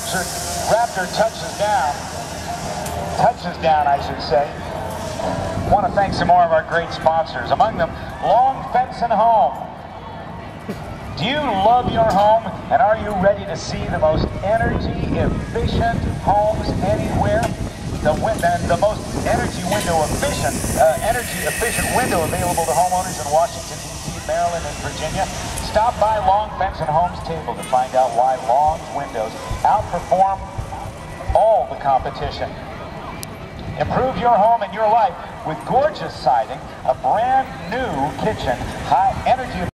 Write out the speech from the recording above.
Raptor touches down, I should say. I want to thank some more of our great sponsors, among them Long Fence and Home. Do you love your home, and are you ready to see the most energy-efficient homes anywhere? The most energy-efficient window available to homeowners in Washington, D.C., Maryland, and Virginia. Stop by Long Fence and Home's table to find out why Long's windows outperform all the competition. Improve your home and your life with gorgeous siding, a brand new kitchen, high energy